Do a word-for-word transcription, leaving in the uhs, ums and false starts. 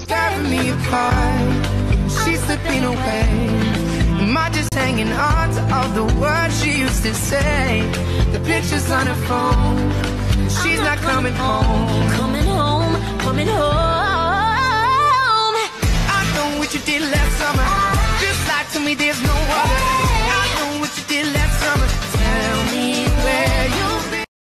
tearing me apart. She's slipping away. Am I just hanging on to all the words she used to say? The pictures on her phone. She's not coming home. Coming home, coming home. I know what you did last summer. Just lie to me, there's no